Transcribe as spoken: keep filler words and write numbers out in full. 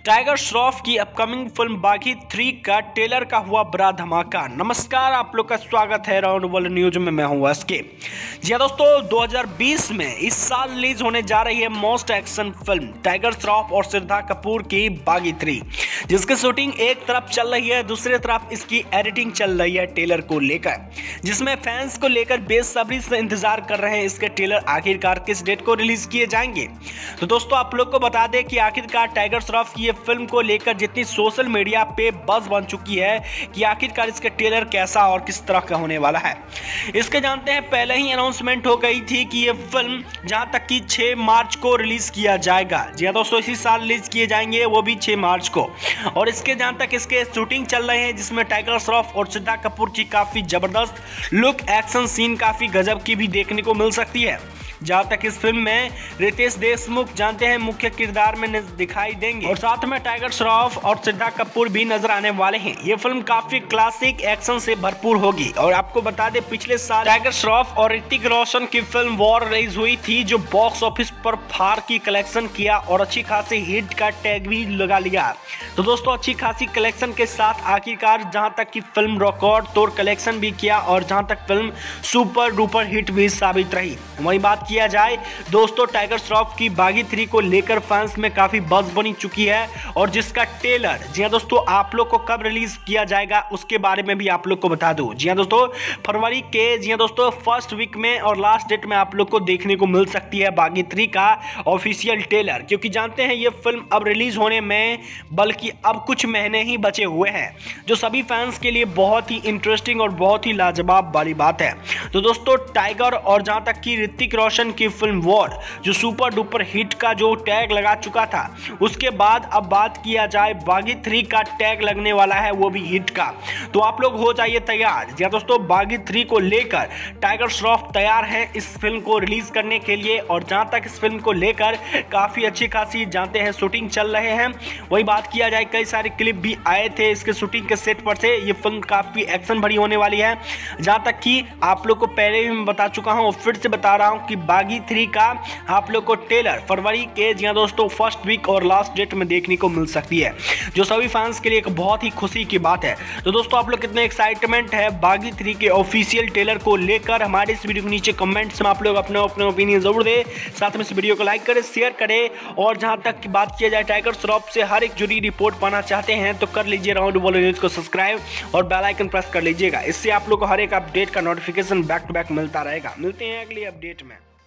Tiger Shroff की upcoming film Baaghi three का trailer का हुआ बड़ा धमाका। नमस्कार, आप लोग का स्वागत है राउंड वर्ल्ड न्यूज में। मैं हूं एसके। जी हां दोस्तों, दो हज़ार बीस में इस साल रिलीज होने जा रही है most action film Tiger Shroff और श्रद्धा कपूर की बागी थ्री, जिसकी शूटिंग एक तरफ चल रही है, दूसरी तरफ इसकी एडिटिंग चल रही है ट्रेलर को लेकर, जिसमें फैंस को लेकर बेसब्री से इंतजार कर रहे हैं इसके ट्रेलर आखिरकार किस डेट को रिलीज किए जाएंगे। तो दोस्तों आप लोग को बता दें कि आखिरकार टाइगर श्रॉफ की ये फिल्म को लेकर जितनी सोशल मीडिया पे बज़ बन चुकी है कि आखिरकार इसका ट्रेलर कैसा और किस तरह का होने वाला है। इसके जानते हैं पहले ही अनाउंसमेंट हो गई थी कि ये फिल्म जहां तक कि छह मार्च को रिलीज किया जाएगा। जी हां दोस्तों, इसी साल रिलीज किए जाएंगे, वो भी छह मार्च को। और इसके जहां तक इसके शूटिंग चल रहे हैं, जिसमें टाइगर श्रॉफ और श्रद्धा कपूर की काफी जबरदस्त लुक एक्शन सीन काफी गजब की भी देखने को मिल सकती है। जहां तक इस फिल्म में रितेश देशमुख जानते हैं मुख्य किरदार में दिखाई देंगे और साथ में टाइगर श्रॉफ और श्रद्धा कपूर भी नजर आने वाले हैं। ये फिल्म काफी क्लासिक एक्शन से भरपूर होगी। और आपको बता दें, पिछले साल टाइगर श्रॉफ और ऋतिक रोशन की फिल्म वॉर रिलीज हुई थी, जो बॉक्स ऑफिस पर फार की कलेक्शन किया और अच्छी खासी हिट का टैग भी लगा लिया। तो दोस्तों, अच्छी खासी कलेक्शन के साथ आखिरकार जहां तक की फिल्म रिकॉर्ड तोड़ कलेक्शन भी किया और जहां तक फिल्म सुपर डुपर हिट भी साबित रही। वही बात किया जाए दोस्तों, टाइगर श्रॉफ की बागी थ्री को लेकर फैंस में काफी बज़ बनी चुकी है और जिसका ट्रेलर जी हां दोस्तों आप लोग को कब रिलीज किया जाएगा उसके बारे में भी आप लोग को बता दूं। जी हां दोस्तों, फरवरी के जी हां दोस्तों फर्स्ट वीक में और लास्ट डेट में आप लोग को देखने को मिल सकती है बागी थ्री का ऑफिशियल ट्रेलर, क्योंकि जानते हैं ये फिल्म अब रिलीज होने में बल्कि अब कुछ महीने ही बचे हुए हैं, जो सभी फैंस के लिए बहुत ही इंटरेस्टिंग और बहुत ही लाजवाब वाली बात है। तो दोस्तों, टाइगर और जहां तक की ऋतिक रोशन की फिल्म वॉर जो सुपर डुपर हिट का जो टैग लगा चुका था, उसके बाद अब बात किया जाए बागी थ्री का टैग लगने वाला है, वो भी हिट का। तो आप लोग हो जाइए तैयार। जी दोस्तों, बागी थ्री को लेकर टाइगर श्रॉफ तैयार है इस फिल्म को रिलीज करने के लिए। और जहां तक इस फिल्म को लेकर काफी अच्छी खासी जानते हैं शूटिंग चल रहे हैं। वही बात किया जाए, कई सारे क्लिप भी आए थे इसके शूटिंग के सेट पर से। ये फिल्म काफी एक्शन भरी होने वाली है। जहां तक कि आप लोग को पहले भी मैं बता चुका हूं और फिर से बता रहा हूं कि बागी थ्री का आप लोग को ट्रेलर फरवरी के जी हां दोस्तों फर्स्ट वीक और लास्ट डेट में देखने को मिल सकती है, जो सभी फैंस के लिए एक बहुत ही खुशी की बात है। तो दोस्तों, आप लोग कितने एक्साइटमेंट है बागी थ्री के ऑफिशियल ट्रेलर को लेकर, हमारे इस वीडियो के नीचे कमेंट्स में आप लोग अपने अपने ओपिनियन जरूर दे। साथ में इस वीडियो को लाइक करें, शेयर करें। और जहां तक की बात किया जाए टाइगर श्रॉफ से हर एक जुड़ी रिपोर्ट पाना चाहते हैं तो कर लीजिए राउंड वर्ल्ड न्यूज को सब्सक्राइब और बेल आइकन प्रेस कर लीजिएगा। इससे आप लोग को हर एक अपडेट का नोटिफिकेशन बैक टू बैक मिलता रहेगा। मिलते हैं अगली अपडेट में।